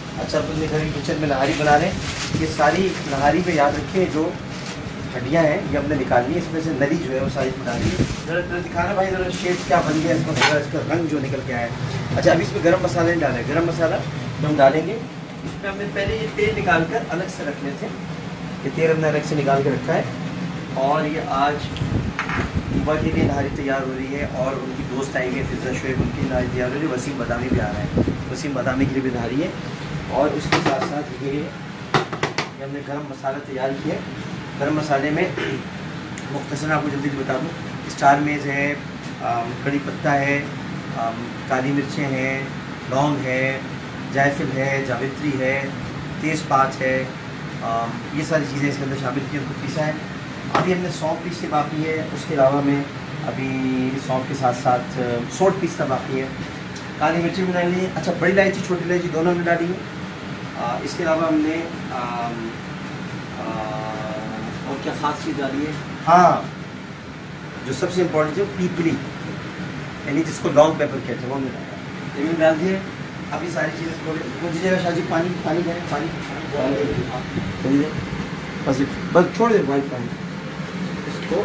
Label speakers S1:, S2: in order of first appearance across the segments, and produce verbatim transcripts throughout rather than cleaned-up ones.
S1: अच्छा अपने घर की किचन में नहारी बना रहे हैं। ये सारी नहारी पे याद रखें जो हड्डियाँ हैं ये हमने निकालनी है, इसमें से नली जो है वो सारी निकालनी है। जरा जरा दिखाना भाई, जरा शेप क्या बन गया इसका, जरा इसका रंग जो निकल के आया है। अच्छा अभी इसमें गर्म मसाला नहीं डाला है, गर्म मसाला जो हम डालेंगे इसमें हमने पहले ये तेल निकाल कर अलग से रख लेते हैं। ये तेल हमने अलग से निकाल के रखा है और ये आज सुबह के लिए नहारी तैयार हो रही है और उनकी दोस्त आएंगे फिजा शुएब, उनकी नहारी तैयार हो रही है। वसीम बदामी भी आ रहा है, वसीम बदामी के लिए भी नहारी है। और उसके साथ साथ ये हमने गरम मसाला तैयार किया है। गरम मसाले में मुख्तसर आपको जल्दी बता दूँ, स्टार मेज़ है, कड़ी पत्ता है, काली मिर्चें हैं, लौंग है, जायफल है, जावित्री है, तेज़पात है, ये सारी चीज़ें इसके अंदर शामिल की, उनको पीसा है। अभी हमने सौंफ पीसते बाकी है, उसके अलावा में अभी सौंफ के साथ साथ सोट पीसता बाकी है। काली मिर्ची भी डाली है। अच्छा बड़ी इलायची छोटी इलायची दोनों हमने डाली है। आ, इसके अलावा हमने आ, आ, और क्या ख़ास चीज़ डाली है, हाँ जो सबसे इम्पोर्टेंट है पीपली, यानी जिसको लॉन्ग पेपर कहते हैं, वो हमने डाला, ये भी डाल दिए। अभी सारी चीज़ें थोड़ी दीजिएगा शाहजी, पानी पानी दें, पानी पानी बस बस छोड़ दे भाई पानी इसको,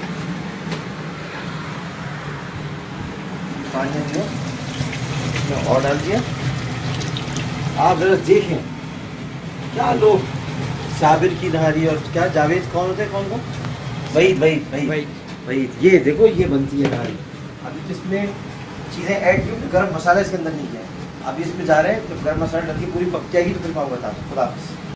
S1: पानी जो और डाल दिया। आप जरा देखें क्या लोग साबिर की नहारी और क्या जावेद कौन होते हैं, कौन कौन वहीद वहीद वहीद वहीद ये देखो ये बनती है नहारी। अभी इसमें चीज़ें ऐड की, गरम मसाला इसके अंदर नहीं किया है। अभी इसमें जा रहे हैं, तो गरम मसाला डाल के पूरी पक जाएगी तो फिर पाऊँ बता दो। खुदा हाफ़िज़।